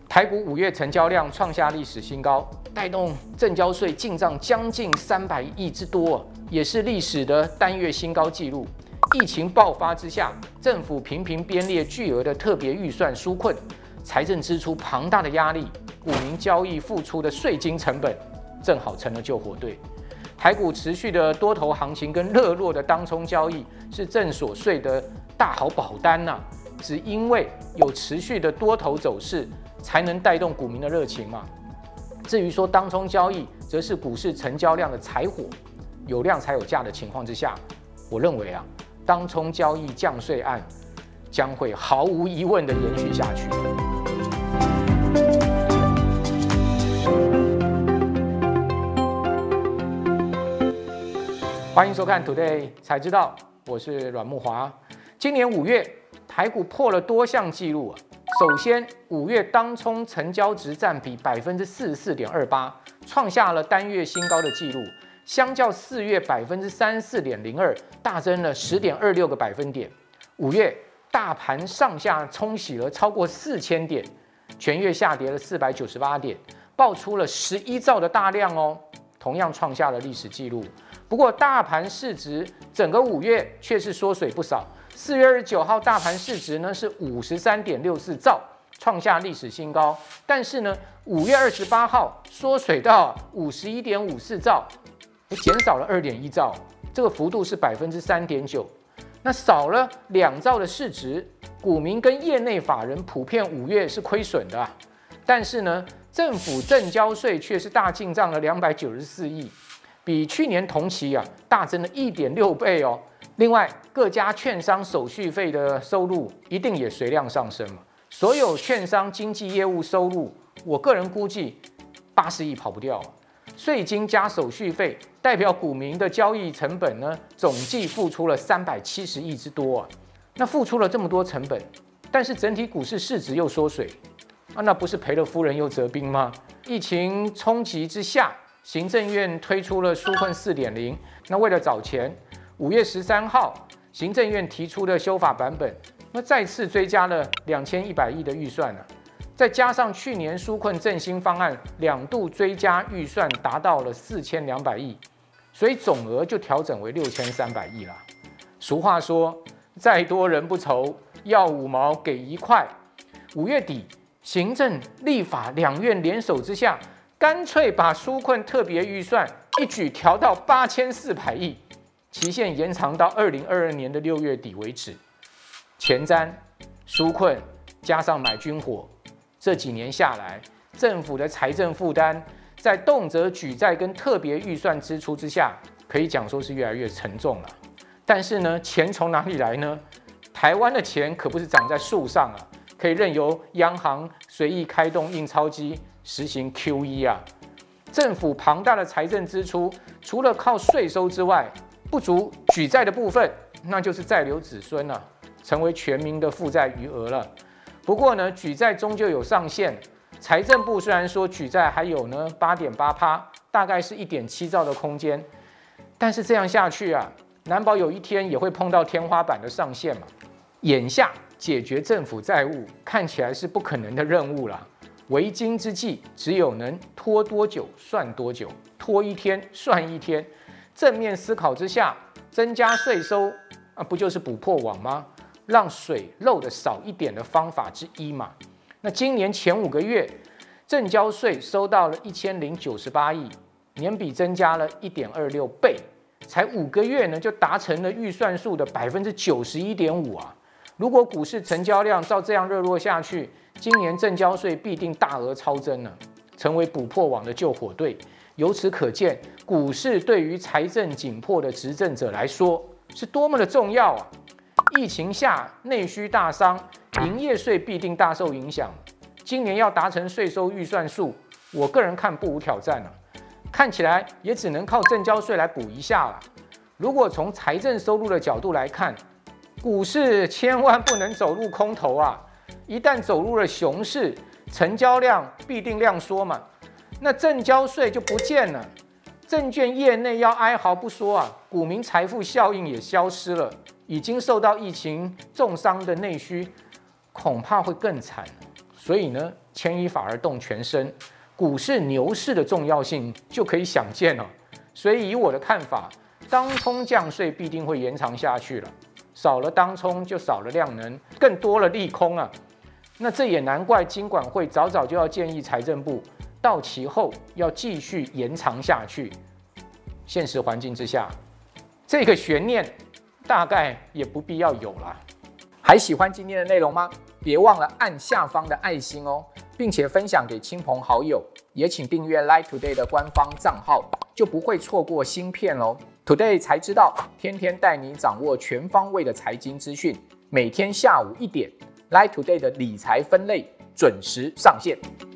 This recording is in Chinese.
台股5月成交量创下历史新高，带动证交税进账将近300亿之多，也是历史的单月新高纪录。疫情爆发之下，政府频频编列巨额的特别预算纾困，财政支出庞大的压力，股民交易付出的税金成本，正好成了救火队。台股持续的多头行情跟热络的当冲交易，是正所税的大好保单呐。只因为有持续的多头走势，才能带动股民的热情嘛。至于说当冲交易，则是股市成交量的柴火，有量才有价的情况之下，我认为啊，当冲交易降税案将会毫无疑问的延续下去。欢迎收看 Today 才知道，我是阮慕骅。今年5月，台股破了多项纪录啊。首先，5月当冲成交值占比44.28%，创下了单月新高的纪录，相较4月34.02%，大增了10.26个百分点。5月大盘上下冲洗了超过4000点，全月下跌了498点，爆出了11兆的大量哦，同样创下了历史纪录。不过，大盘市值整个5月却是缩水不少。4月29号大盘市值呢是53.64兆，创下历史新高。但是呢，5月28号缩水到51.54兆，减少了2.1兆，这个幅度是3.9%。那少了2兆的市值，股民跟业内法人普遍5月是亏损的啊。但是呢，政府证交税却是大进账了294亿。比去年同期啊大增了1.6倍哦。另外，各家券商手续费的收入一定也随量上升嘛。所有券商经纪业务收入，我个人估计80亿跑不掉啊。税金加手续费，代表股民的交易成本呢，总计付出了370亿之多啊。那付出了这么多成本，但是整体股市市值又缩水啊，那不是赔了夫人又折兵吗？疫情冲击之下，行政院推出了纾困4.0，那为了找钱，5月13号，行政院提出的修法版本，那再次追加了2100亿的预算啊，再加上去年纾困振兴方案2度追加预算达到了4200亿，所以总额就调整为6300亿啦。俗话说，再多人不愁，要5毛给1块。5月底，行政立法2院联手之下，干脆把纾困特别预算一举调到8400亿，期限延长到2022年的6月底为止。前瞻、纾困加上买军火，这几年下来，政府的财政负担在动辄举债跟特别预算支出之下，可以讲说是越来越沉重了。但是呢，钱从哪里来呢？台湾的钱可不是长在树上啊，可以任由央行随意开动印钞机实行 QE 啊。政府庞大的财政支出，除了靠税收之外，不足举债的部分，那就是债留子孙了，成为全民的负债余额了。不过呢，举债终究有上限。财政部虽然说举债还有呢8.8%，大概是1.7兆的空间，但是这样下去啊，难保有一天也会碰到天花板的上限嘛。眼下解决政府债务看起来是不可能的任务啦。为今之计，只有能拖多久算多久，拖1天算1天。正面思考之下，增加税收啊，不就是补破网吗？让水漏的少一点的方法之一嘛。那今年前5个月，证交税收到了1098亿，年比增加了1.26倍，才5个月呢，就达成了预算数的91.5%啊。如果股市成交量照这样热络下去，今年证交税必定大额超增了，成为补破网的救火队。由此可见，股市对于财政紧迫的执政者来说是多么的重要啊！疫情下内需大伤，营业税必定大受影响。今年要达成税收预算数，我个人看不无挑战啊。看起来也只能靠证交税来补一下了。如果从财政收入的角度来看，股市千万不能走入空头啊！一旦走入了熊市，成交量必定量缩嘛，那证交税就不见了。证券业内要哀嚎不说啊，股民财富效应也消失了，已经受到疫情重伤的内需，恐怕会更惨。所以呢， 牵一发而动全身，股市牛市的重要性就可以想见了。所以以我的看法，当冲降税必定会延长下去了，少了当冲就少了量能，更多了利空啊。那这也难怪金管会早早就要建议财政部到期后要继续延长下去。现实环境之下，这个悬念大概也不必要有了。还喜欢今天的内容吗？别忘了按下方的爱心哦，并且分享给亲朋好友，也请订阅 Light Today 的官方账号，就不会错过新片哦。Today 才知道，天天带你掌握全方位的财经资讯，每天下午1点，Light Today 的理财分类准时上线。